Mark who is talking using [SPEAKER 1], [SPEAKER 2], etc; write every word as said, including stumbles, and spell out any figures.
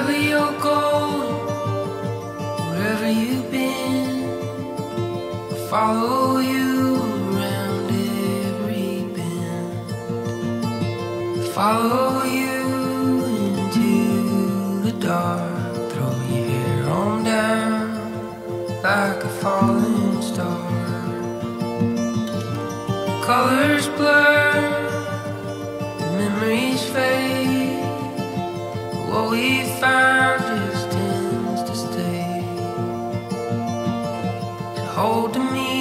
[SPEAKER 1] Wherever you're going, wherever you've been, I'll follow you around every bend. Follow you into the dark, throw your hair on down like a falling star. Colors blur, memories fade, what we found just tends to stay. So hold to me